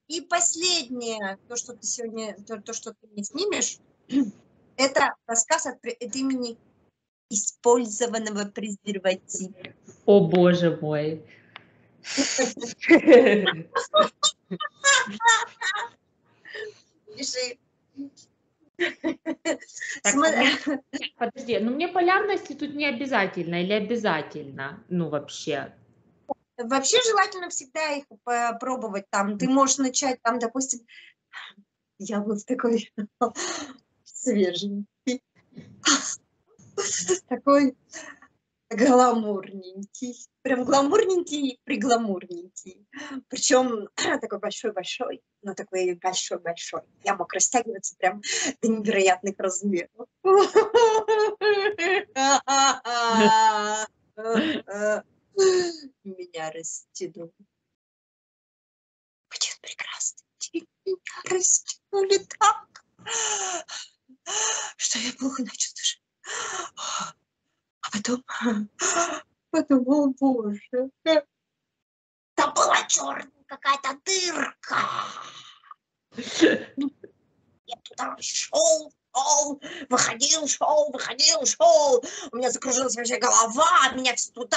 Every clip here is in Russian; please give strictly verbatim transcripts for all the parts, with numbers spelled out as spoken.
И последнее, то, что ты сегодня, то, то что ты не снимешь, это рассказ от, от имени использованного презерватива. О, боже мой. Пиши. Так, а мне, подожди, ну мне полярности тут не обязательно или обязательно, ну вообще? Вообще желательно всегда их попробовать там. Ты можешь начать там, допустим, я вот такой свеженький, такой гламурненький, прям гламурненький, пригламурненький. Причем такой большой-большой, но такой большой-большой. Я мог растягиваться прям до невероятных размеров. Меня растянули. Один прекрасный день меня растянули так, что я плохо начала дышать. А потом, потом, о боже, там была черная какая-то дырка. Я туда шел, шел, выходил, шел, выходил, шел. У меня закружилась вообще голова, меня все туда,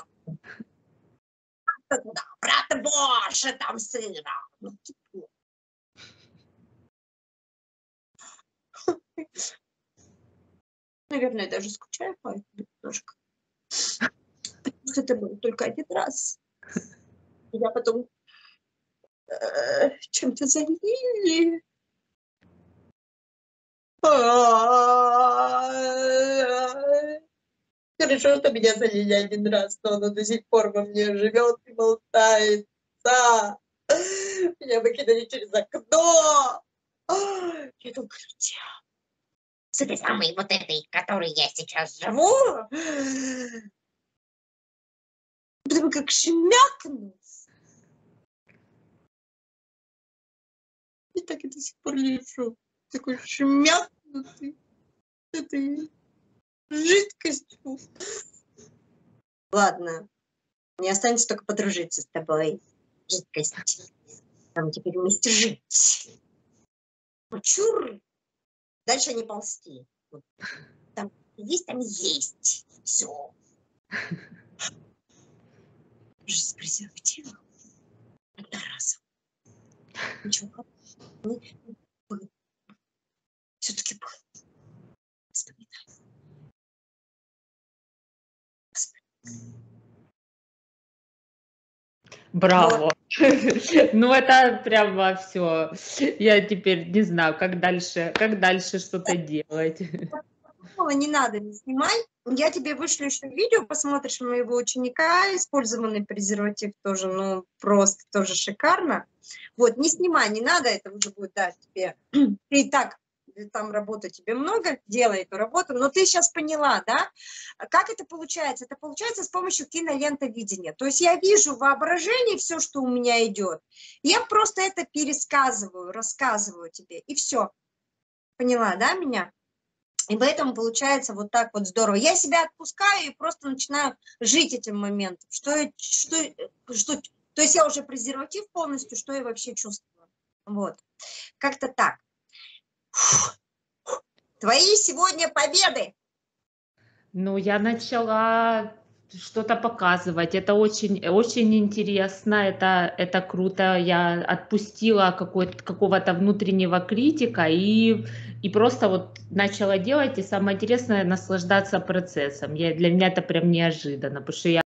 туда, обратно, больше там сыра. Ну, типа. Наверное, я даже скучаю по этому немножко. Потому что это было только один раз. Я потом э, чем-то залили. Хорошо, что меня залили один раз, но оно до сих пор во мне живет и болтается. Меня выкинули через окно. Я думаю, где? С этой самой вот этой, которой я сейчас живу. Потому как шмякнул. И так и до сих пор лежу. Такой шмякнутый этой жидкостью. Ладно. Мне останется только подружиться с тобой. Жидкость. Там теперь вместе жить. Ну, чур. Дальше не ползти. Там есть, там есть. Все. Жизнь с презервативом. Одноразово. Ничего. Все-таки было. Вспоминай. Браво. Ну, это прямо все. Я теперь не знаю, как дальше, как дальше что-то делать. Не надо, не снимай. Я тебе вышлю еще видео, посмотришь моего ученика, использованный презерватив тоже, ну, просто тоже шикарно. Вот, не снимай, не надо, это уже будет, да, тебе. Ты и так, там работы тебе много, делай эту работу, но ты сейчас поняла, да, как это получается? Это получается с помощью кинолентовидения. То есть я вижу в воображении все, что у меня идет, я просто это пересказываю, рассказываю тебе, и все. Поняла, да, меня? И поэтому получается вот так вот здорово. Я себя отпускаю и просто начинаю жить этим моментом. Что, что, что, то есть я уже презерватив полностью, что я вообще чувствую. Вот. Как-то так. Фух. Твои сегодня победы. Ну, я начала что-то показывать. Это очень, очень интересно, это, это круто. Я отпустила какого-то внутреннего критика и, и просто вот начала делать. И самое интересное — наслаждаться процессом. Я, для меня это прям неожиданно, потому что я